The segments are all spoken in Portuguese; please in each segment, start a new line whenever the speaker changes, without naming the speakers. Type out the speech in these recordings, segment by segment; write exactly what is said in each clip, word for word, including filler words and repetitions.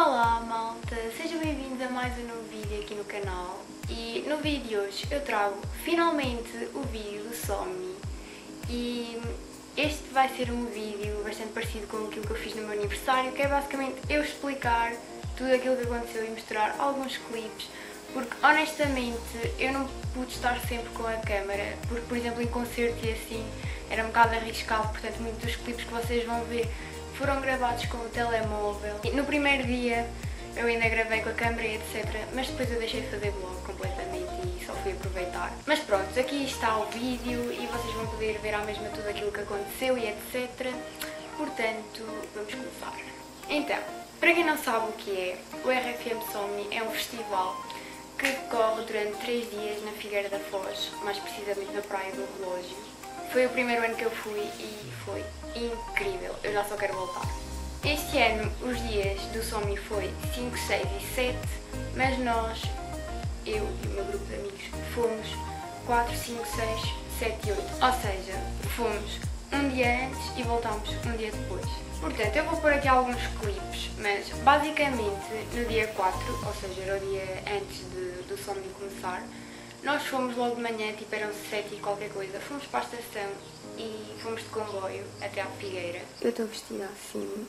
Olá malta, sejam bem-vindos a mais um novo vídeo aqui no canal. E no vídeo de hoje eu trago finalmente o vídeo do Somni. E este vai ser um vídeo bastante parecido com aquilo que eu fiz no meu aniversário, que é basicamente eu explicar tudo aquilo que aconteceu e mostrar alguns clipes, porque honestamente eu não pude estar sempre com a câmera, porque por exemplo em concerto e assim era um bocado arriscado, portanto muitos dos clipes que vocês vão ver foram gravados com o telemóvel. E no primeiro dia eu ainda gravei com a câmera e etcétera, mas depois eu deixei de fazer vlog completamente e só fui aproveitar. Mas pronto, aqui está o vídeo e vocês vão poder ver à mesma tudo aquilo que aconteceu e etcétera. Portanto, vamos começar. Então, para quem não sabe o que é, o R F M Somni é um festival que decorre durante três dias na Figueira da Foz, mais precisamente na Praia do Relógio. Foi o primeiro ano que eu fui e foi incrível, eu já só quero voltar. Este ano os dias do Somni foi cinco, seis e sete, mas nós, eu e o meu grupo de amigos, fomos quatro, cinco, seis, sete e oito. Ou seja, fomos um dia antes e voltámos um dia depois. Portanto, eu vou pôr aqui alguns clipes, mas basicamente no dia quatro, ou seja, era o dia antes de, do Somni começar, nós fomos logo de manhã, tipo eram sete e qualquer coisa, fomos para a estação e fomos de comboio até à Figueira. Eu estou vestida assim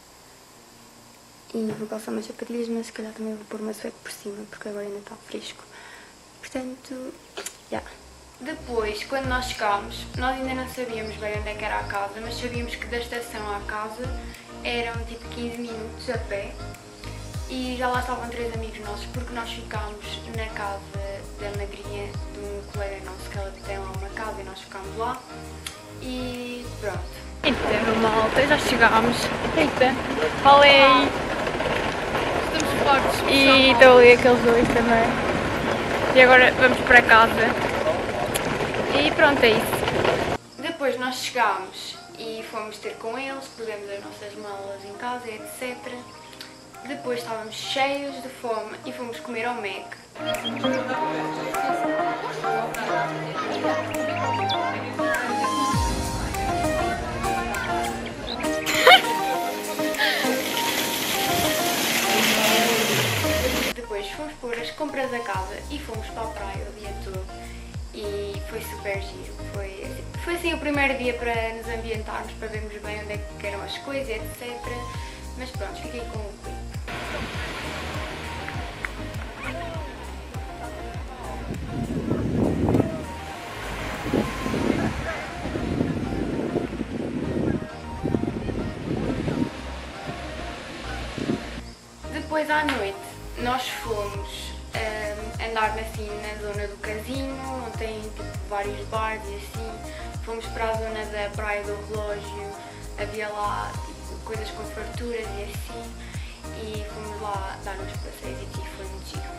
e vou calçar umas sapatilhas, mas se calhar também vou pôr uma suéte por cima, porque agora ainda está fresco. Portanto, já. Yeah. Depois, quando nós chegámos, nós ainda não sabíamos bem onde é que era a casa, mas sabíamos que da estação à casa eram tipo quinze minutos a pé. E já lá estavam três amigos nossos, porque nós ficámos na casa da madrinha de um colega nosso, que ela tem lá uma casa e nós ficámos lá. E pronto. Então, malta, já chegámos. Eita, falei! Estamos fortes. E estão ali aqueles dois também. E agora vamos para casa. E pronto, é isso. Depois nós chegámos e fomos ter com eles, pusemos as nossas malas em casa, etcétera. Depois estávamos cheios de fome e fomos comer ao Mac. Depois fomos pôr as compras a casa e fomos para a praia o dia todo. E foi super giro. Foi, foi assim o primeiro dia para nos ambientarmos, para vermos bem onde é que eram as coisas, etcétera. Mas pronto, fiquei com o clipe. Depois à noite nós fomos um, andar assim na zona do casino, onde tem tipo, vários bares e assim. Fomos para a zona da Praia do Relógio, havia lá tipo, coisas com farturas e assim. E fomos lá dar uns passeios e aqui foi muito giro.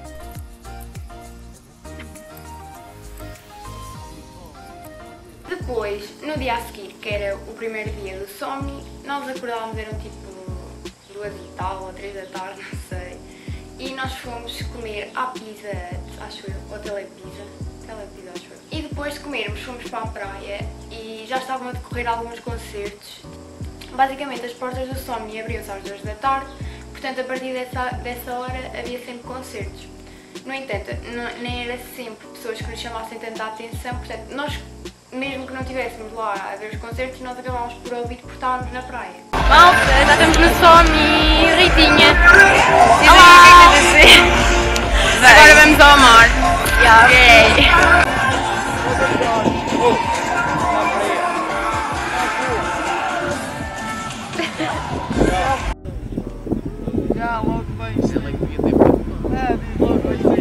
Depois, no dia a seguir, que era o primeiro dia do Somni, nós acordávamos, eram tipo duas e tal ou três da tarde, não sei. E nós fomos comer à Pizza Hut, acho eu, ou Telepizza, Telepizza acho eu. E depois de comermos fomos para a praia e já estavam a decorrer alguns concertos. Basicamente as portas do Somni abriam-se às duas da tarde, portanto a partir dessa, dessa hora havia sempre concertos. No entanto, não, nem era sempre pessoas que nos chamassem tanta atenção, portanto nós, mesmo que não estivéssemos lá a ver os concertos, nós acabávamos por ouvir porque estávamos na praia. Malta, já estamos no Somni, Ritinha. Olá! O que é que quer dizer? Agora vamos ao mar. Yeah. Yeah.
Já logo bem. Ela que devia ter. É, logo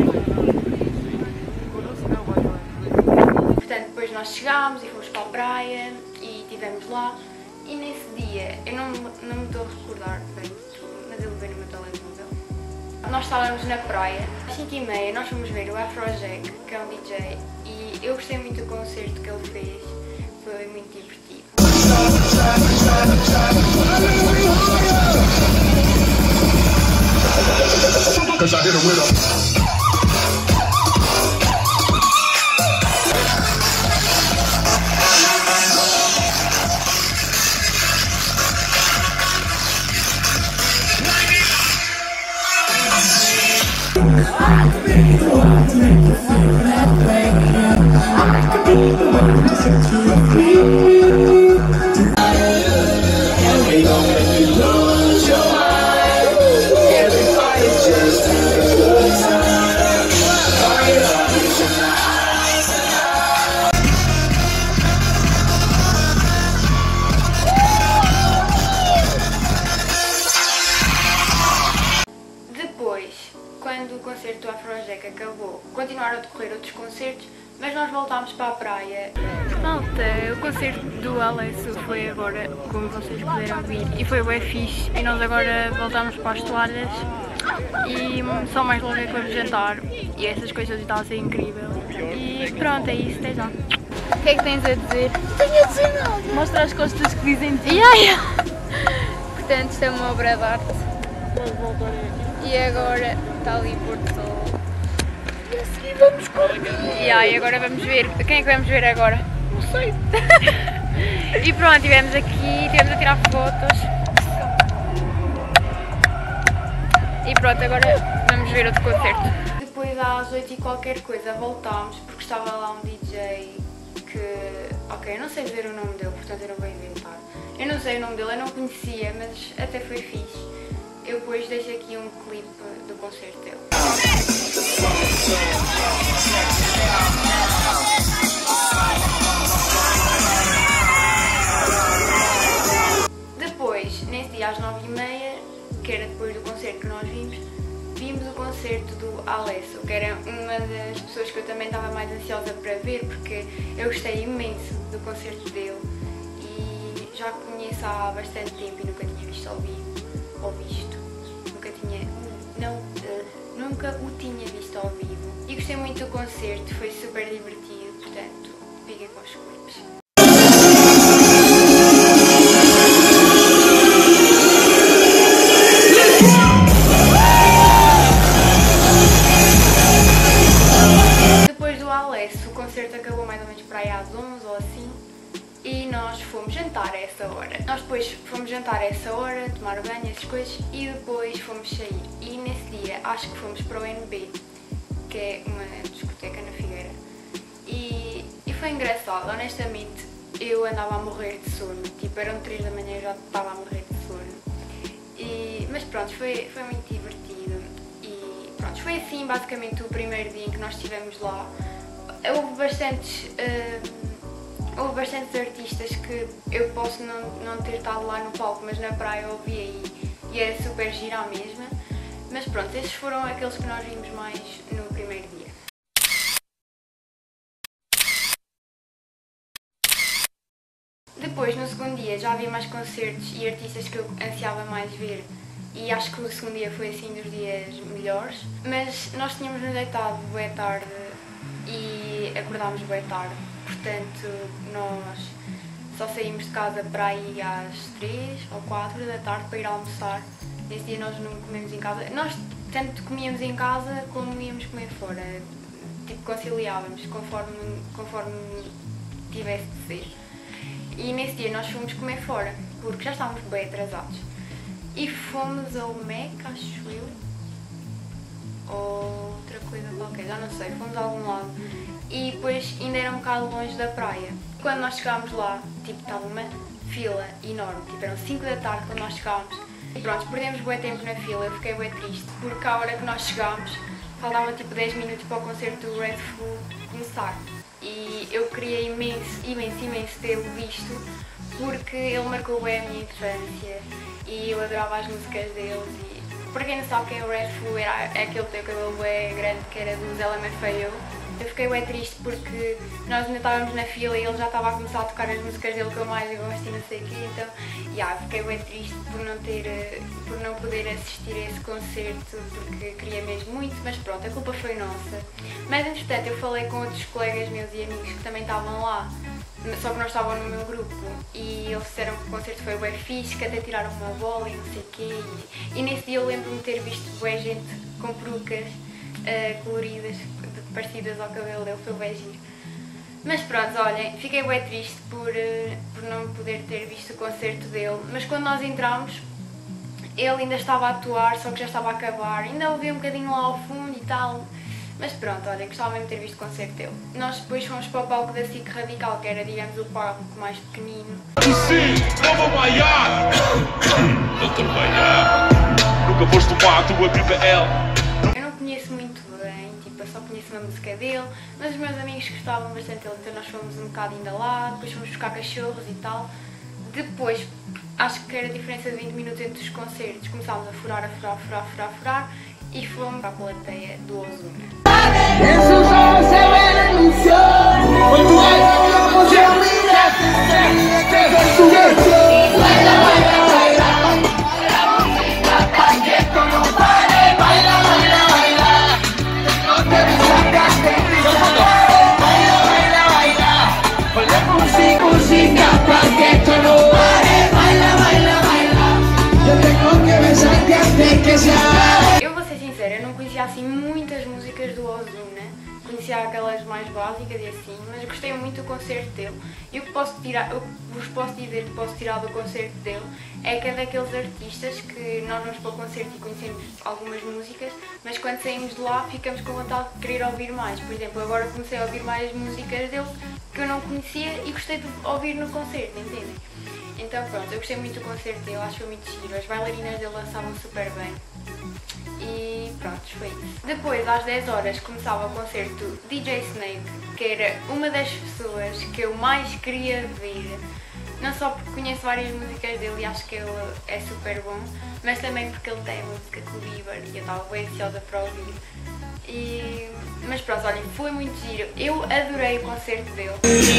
bem.
Portanto, depois nós chegámos e fomos para a praia e estivemos lá. E nesse dia, eu não, não me estou a recordar bem de tudo, mas eu levei no meu telemóvel. Nós estávamos na praia, às cinco e meia nós fomos ver o Afrojack, que é um D J, e eu gostei muito do concerto que ele fez, foi muito divertido. Quando o concerto do Afrojack acabou, continuaram a decorrer outros concertos, mas nós voltámos para a praia. Malta, o concerto do Alessio foi agora, como vocês puderam ver, e foi bem fixe. E nós agora voltamos para as toalhas e só mais logo é que vamos jantar. E essas coisas está a ser incrível. E pronto, é isso, até já. O que é que tens a dizer?
Não tenho a dizer nada.
Mostra as costas que dizem tudo.
Yeah, yeah. Portanto, isto é uma obra de arte. E agora está ali Porto Sol.
E a seguir vamos comer. Yeah, e agora vamos ver. Quem é que vamos ver agora?
Não sei.
E pronto, estivemos aqui, estivemos a tirar fotos. E pronto, agora vamos ver outro concerto. Depois às oito e qualquer coisa voltámos, porque estava lá um D J que... Ok, eu não sei dizer o nome dele, portanto eu não vou inventar. Eu não sei o nome dele, eu não conhecia, mas até foi fixe. Eu depois deixo aqui um clipe do concerto dele. Depois, nesse dia às nove e meia, que era depois do concerto que nós vimos, vimos o concerto do Alessio, que era uma das pessoas que eu também estava mais ansiosa para ver, porque eu gostei imenso do concerto dele e já o conheço há bastante tempo e nunca tinha visto ao vivo, ou visto, nunca tinha, não, uh, nunca o tinha visto ao vivo. E gostei muito do concerto, foi super divertido, portanto, fiquem com os clipes. O concerto acabou mais ou menos para aí às onze ou assim e nós fomos jantar a essa hora. Nós depois fomos jantar a essa hora, tomar banho, essas coisas e depois fomos sair. E nesse dia acho que fomos para o N B, que é uma discoteca na Figueira. E, e foi engraçado, honestamente eu andava a morrer de sono, tipo eram três da manhã e eu já estava a morrer de sono. E, mas pronto, foi, foi muito divertido e pronto, foi assim basicamente o primeiro dia em que nós estivemos lá. Houve bastantes, uh, houve bastantes artistas que eu posso não, não ter estado lá no palco, mas na praia eu ouvi aí e era super gira à mesma. Mas pronto, esses foram aqueles que nós vimos mais no primeiro dia. Depois, no segundo dia, já havia mais concertos e artistas que eu ansiava mais ver e acho que o segundo dia foi assim dos dias melhores. Mas nós tínhamos nos deitado bué tarde e acordámos bem tarde, portanto nós só saímos de casa para aí às três ou quatro da tarde para ir almoçar. Nesse dia nós não comemos em casa, nós tanto comíamos em casa como íamos comer fora, tipo conciliávamos conforme, conforme tivesse de ser. E nesse dia nós fomos comer fora, porque já estávamos bem atrasados. E fomos ao Mac, acho eu, ou outra coisa qualquer, já não sei, fomos a algum lado e depois ainda era um bocado longe da praia. Quando nós chegámos lá, tipo, estava uma fila enorme, tipo, eram cinco da tarde quando nós chegámos e pronto, perdemos bué tempo na fila, eu fiquei bué triste porque à hora que nós chegámos faltava tipo dez minutos para o concerto do Red Full começar e eu queria imenso, imenso, imenso tê-lo visto porque ele marcou bué a minha infância e eu adorava as músicas deles. E para quem não sabe quem é o Red Full, era aquele teu cabelo bem grande que era dos L M F A O. Eu fiquei bem triste porque nós ainda estávamos na fila e ele já estava a começar a tocar as músicas dele que eu mais gosto e não sei o quê, então yeah, fiquei bem triste por não, ter, por não poder assistir a esse concerto porque queria mesmo muito, mas pronto, a culpa foi nossa. Mas entretanto eu falei com outros colegas meus e amigos que também estavam lá, só que não estavam no meu grupo e eles disseram que o concerto foi bem fixe, que até tiraram uma bola e não sei o quê e, e nesse dia eu lembro-me de ter visto bué gente com perucas uh, coloridas, parecidas ao cabelo dele, foi bem giro. Mas pronto, olhem, fiquei bem triste por, uh, por não poder ter visto o concerto dele, mas quando nós entramos ele ainda estava a atuar, só que já estava a acabar, ainda ouvi um bocadinho lá ao fundo e tal. Mas pronto, olha, gostava mesmo de ter visto o concerto dele. Nós depois fomos para o palco da S I C Radical, que era, digamos, o palco mais pequenino.
Sim, não vou vaiar! Não te vaiar! Nunca foste tomar a tua B B L!
Eu não conheço muito bem, tipo, eu só conheço uma música dele, mas os meus amigos gostavam bastante dele, então nós fomos um bocado ainda lá, depois fomos buscar cachorros e tal. Depois, acho que era a diferença de vinte minutos entre os concertos, começámos a furar, a furar, a furar, a furar, a furar, e fomos para a plateia do Ozuna. Eu vou ser sincera, eu não conhecia assim muitas músicas do Ozuna, conhecia aquelas mais básicas e assim, mas gostei muito do concerto dele. E o que posso tirar, o que vos posso dizer que posso tirar do concerto dele é que é daqueles artistas que nós vamos para o concerto e conhecemos algumas músicas, mas quando saímos de lá ficamos com vontade de querer ouvir mais. Por exemplo, agora comecei a ouvir mais músicas dele que eu não conhecia e gostei de ouvir no concerto, entendem? Então pronto, eu gostei muito do concerto dele, acho que foi muito giro, as bailarinas dele dançavam super bem. E pronto, foi isso. Depois, às dez horas, começava o concerto D J Snake, que era uma das pessoas que eu mais queria ver. Não só porque conheço várias músicas dele e acho que ele é super bom, mas também porque ele tem a música com o Bieber e eu estava bem ansiosa para ouvir. E... Mas pronto, olhem, foi muito giro. Eu adorei o concerto dele.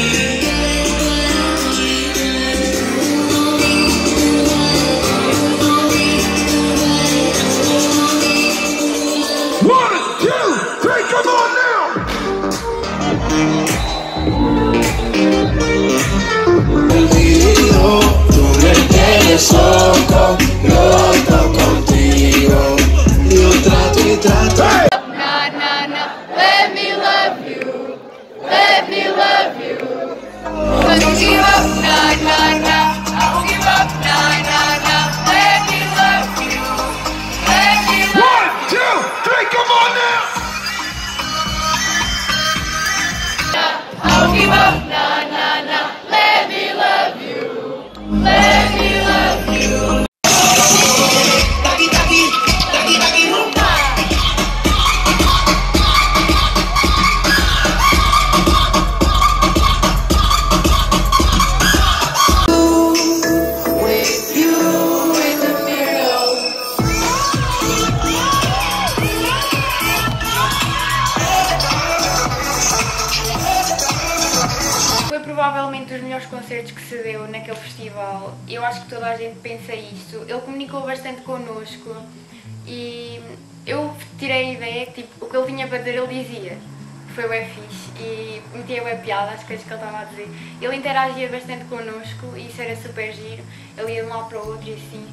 Provavelmente dos melhores concertos que se deu naquele festival. Eu acho que toda a gente pensa isto. Ele comunicou bastante connosco e eu tirei a ideia que tipo, o que ele tinha para dizer ele dizia. Foi bem fixe e metia bem piada às coisas que ele estava a dizer. Ele interagia bastante connosco e isso era super giro. Ele ia de um lado para o outro e assim.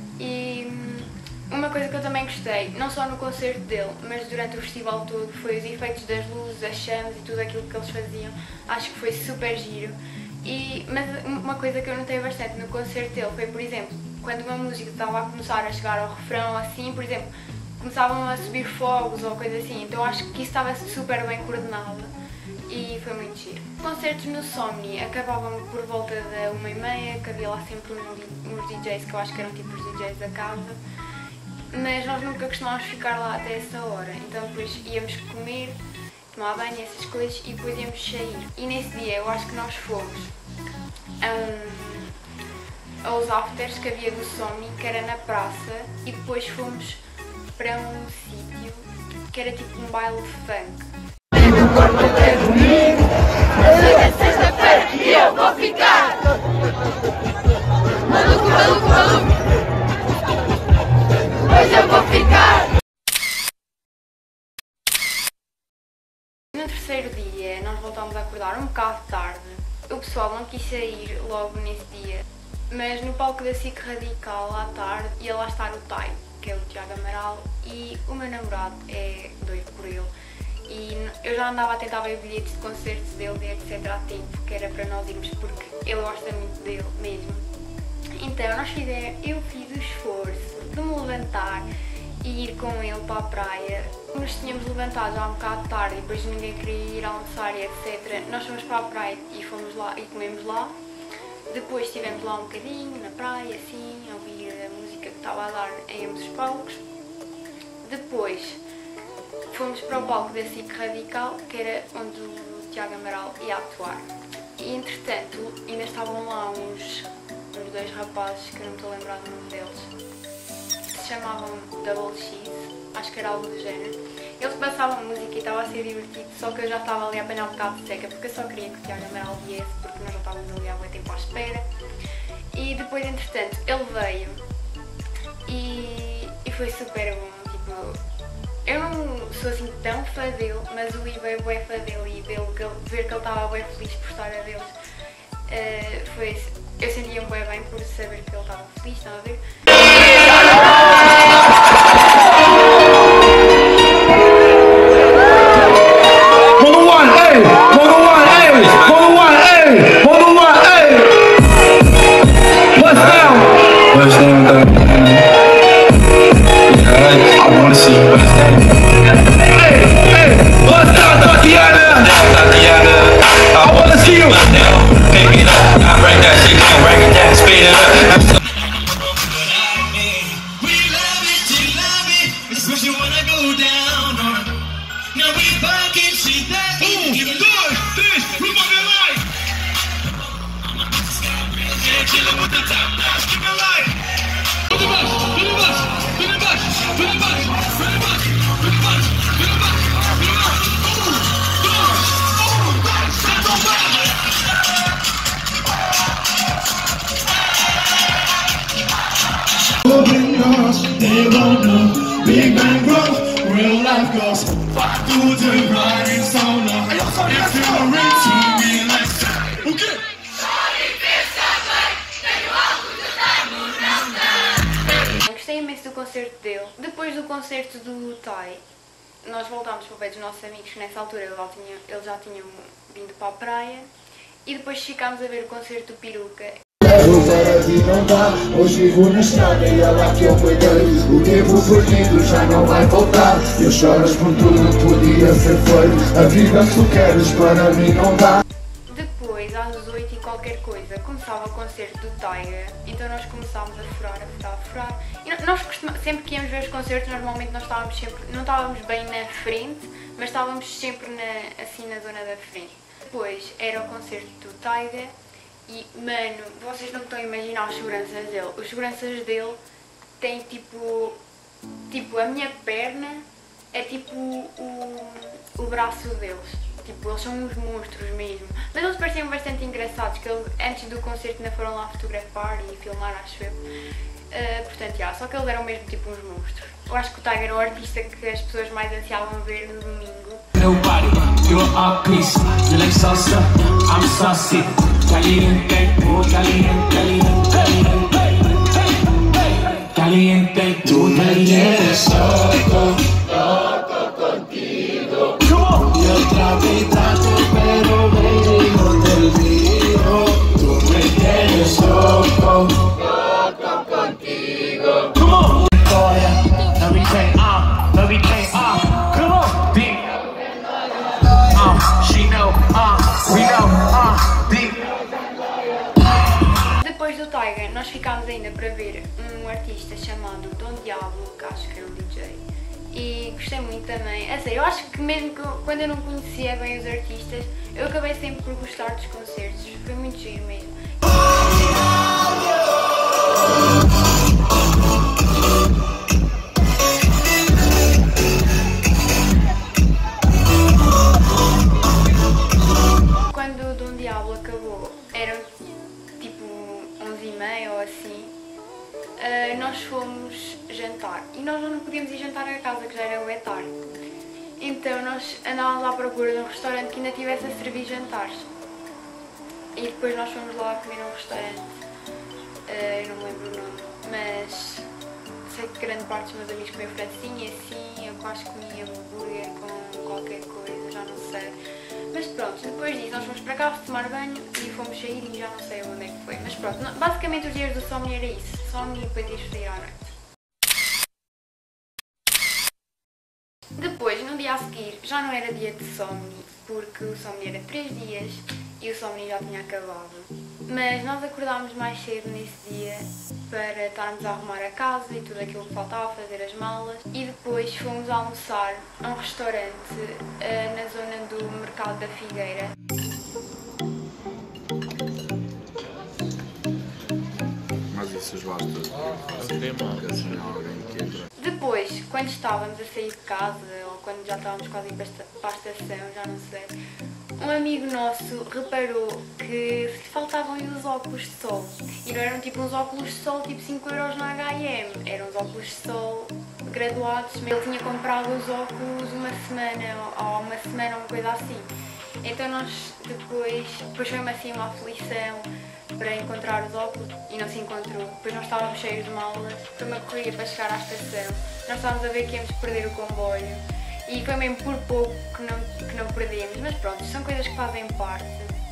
E uma coisa que eu também gostei, não só no concerto dele, mas durante o festival todo, foi os efeitos das luzes, as chamas e tudo aquilo que eles faziam. Acho que foi super giro. E, mas uma coisa que eu notei bastante no concerto dele foi, por exemplo, quando uma música estava a começar a chegar ao refrão, assim, por exemplo, começavam a subir fogos ou coisa assim, então acho que isso estava super bem coordenado e foi muito giro. Os concertos no Somni acabavam por volta da uma e meia, que havia lá sempre uns D Js que eu acho que eram tipo os D Js da casa. Mas nós nunca costumávamos ficar lá até essa hora, então depois íamos comer, tomar banho, essas coisas, e depois íamos sair. E nesse dia eu acho que nós fomos um, aos afters que havia do Somni, que era na praça, e depois fomos para um sítio que era tipo um baile funk.
Hoje é sexta-feira e eu vou ficar maluco, maluco, maluco. Hoje eu vou ficar.
No terceiro dia nós voltámos a acordar um bocado tarde. O pessoal não quis sair logo nesse dia, mas no palco da S I C Radical à tarde ia lá estar o Tai, que é o Tiago Amaral, e o meu namorado é doido por ele. E eu já andava a tentar ver bilhetes de concertos dele, etcétera há tempo, que era para nós irmos, porque ele gosta muito dele mesmo. Então nós fizemos, eu fiz o esforço de me levantar e ir com ele para a praia. Nós tínhamos levantado já um bocado tarde e depois ninguém queria ir almoçar e etcétera. Nós fomos para a praia e fomos lá e comemos lá. Depois estivemos lá um bocadinho na praia, assim, a ouvir a música que estava a dar em ambos os palcos. Depois fomos para o palco da S I C Radical, que era onde o Tiago Amaral ia atuar. E entretanto ainda estavam lá uns, uns dois rapazes, que eu não me estou a lembrar do nome deles, que se chamavam Double X, acho que era algo do género. Eles passavam música e estava a ser divertido, só que eu já estava ali a apanhar um bocado de seca, porque eu só queria que o Tiago Amaral viesse, porque nós já estávamos ali há muito tempo à espera. E depois, entretanto, ele veio e, e foi super bom. Tipo, eu não sou assim tão fã dele, mas o Ivo é bué fã dele e ver que ele, ver que ele estava bué feliz por estar a deles. Uh, foi, eu sentia-me bué bem por saber que ele estava feliz, estão a ver?
They won't know Big Bang growth, real life goes back to the grinding sound of if you're into me like that. Okay.
Gostei imenso do concerto dele. Depois do concerto do Tai, nós voltámos para o pé dos nossos amigos, que nessa altura eles já tinham, eles já tinham vindo para a praia. E depois ficámos a ver o concerto do Peruca.
Para mim não dá, hoje vivo na estrada e é lá que eu cuidei. O tempo perdido já não vai voltar. Eu choras por tudo que podia ser feito. A vida que tu queres para mim não dá.
Depois, às oito e qualquer coisa, começava o concerto do Tiger. Então nós começámos a furar, a furar, a furar. E nós costumamos, sempre que íamos ver os concertos, normalmente nós estávamos sempre, não estávamos bem na frente, mas estávamos sempre na, assim na zona da frente. Depois era o concerto do Tiger. E, mano, vocês não estão a imaginar os seguranças dele. Os seguranças dele têm tipo... Tipo, a minha perna é tipo o, o braço deles. Tipo, eles são uns monstros mesmo. Mas eles pareciam bastante engraçados, que eles, antes do concerto ainda foram lá fotografar e filmar, acho eu. Uh, portanto, já, só que eles eram mesmo tipo uns monstros. Eu acho que o Tiger é o artista que as pessoas mais ansiavam ver no domingo.
You're a piece, you like salsa, I'm saucy. Caliente, oh caliente, caliente, caliente, caliente, tú me tienes loco, loco contigo. Y otra vez trato, pero baby no te olvido. Tú me tienes loco, loco contigo. Come on, no we can't, ah, no we can't, ah, come on, deep.
Depois do Tiger, nós ficámos ainda para ver um artista chamado Don Diablo, que acho que era um D J. E gostei muito também. A sério, eu acho que mesmo que eu, quando eu não conhecia bem os artistas, eu acabei sempre por gostar dos concertos. Foi muito giro mesmo. Quando o Don Diablo acabou, era tipo onze e meia ou assim, uh, nós fomos jantar. E nós não podíamos ir jantar a casa, que já era bem tarde. Então nós andávamos à procura de um restaurante que ainda tivesse a servir jantares. E depois nós fomos lá comer num restaurante, uh, eu não me lembro o nome, mas sei que grande parte dos meus amigos comiam francesinha, assim, eu quase comia hambúrguer com qualquer coisa, já não sei. Mas pronto, pronto, depois disso nós fomos para casa tomar banho e fomos sair e já não sei onde é que foi. Mas pronto, não, basicamente os dias do Somni era isso. Somni e depois ias sair à noite. Depois, no dia a seguir, já não era dia de Somni, porque o Somni era três dias e o Somni já tinha acabado. Mas nós acordámos mais cedo nesse dia para estarmos a arrumar a casa e tudo aquilo que faltava, fazer as malas. E depois fomos almoçar a um restaurante uh, na zona do Mercado da Figueira.
Mas isso os lados todos que assim alguém que entra.
Depois, quando estávamos a sair de casa, ou quando já estávamos quase a ir para a estação, já não sei, um amigo nosso reparou que lhe faltavam os óculos de sol. E não eram tipo uns óculos de sol tipo cinco euros na H e M, eram uns óculos de sol graduados. Ele tinha comprado os óculos uma semana, ou uma semana, uma coisa assim. Então nós depois, depois foi-me assim uma aflição para encontrar os óculos e não se encontrou. Depois nós estávamos cheios de malas, foi uma corrida para chegar à estação. Nós estávamos a ver que íamos perder o comboio e foi mesmo por pouco que não, que não perdemos, mas pronto, são coisas que fazem parte.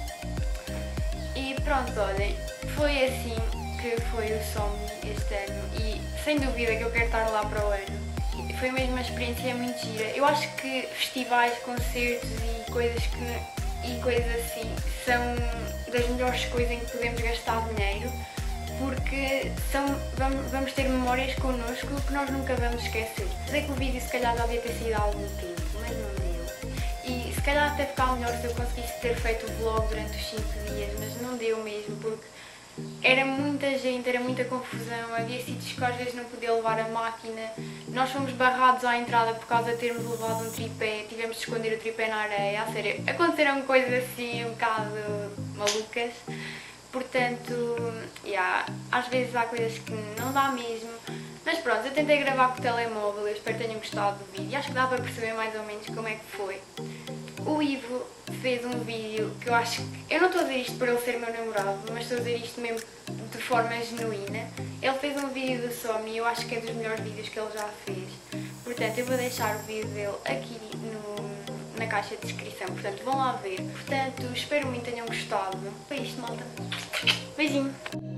E pronto, olhem, foi assim que foi o Somni este ano e sem dúvida que eu quero estar lá para o ano. Foi mesmo uma experiência muito gira. Eu acho que festivais, concertos e coisas, que, e coisas assim são das melhores coisas em que podemos gastar dinheiro, porque são, vamos, vamos ter memórias connosco que nós nunca vamos esquecer. Sei que o vídeo se calhar já devia ter sido há algum tempo, mas não deu. E se calhar até ficava melhor se eu conseguisse ter feito o vlog durante os cinco dias, mas não deu mesmo, porque era muita gente, era muita confusão, havia sítios que às vezes não podia levar a máquina. Nós fomos barrados à entrada por causa de termos levado um tripé, tivemos de esconder o tripé na areia, a sério, aconteceram coisas assim um bocado malucas. Portanto, yeah, às vezes há coisas que não dá mesmo. Mas pronto, eu tentei gravar com o telemóvel, eu espero que tenham gostado do vídeo. Acho que dá para perceber mais ou menos como é que foi. O Ivo fez um vídeo que eu acho que... Eu não estou a dizer isto por ele ser meu namorado, mas estou a dizer isto mesmo de forma genuína. Ele fez um vídeo do Somni e eu acho que é dos melhores vídeos que ele já fez. Portanto, eu vou deixar o vídeo dele aqui no, na caixa de descrição, portanto vão lá ver. Portanto, espero muito que tenham gostado. Foi isto, malta. Beijinho!